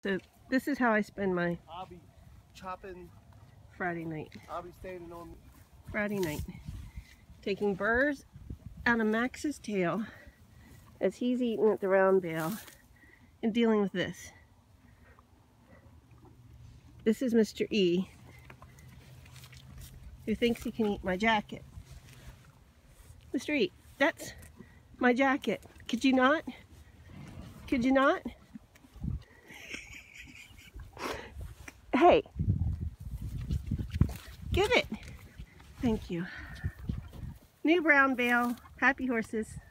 So this is how I spend my I'll be chopping. Friday night. I'll be standing on. Friday night. Taking burrs out of Max's tail as he's eating at the round bale and dealing with this. This is Mr. E, who thinks he can eat my jacket. Mr. E, that's my jacket. Could you not? Could you not? Hey, give it. Thank you. New brown bale. Happy horses.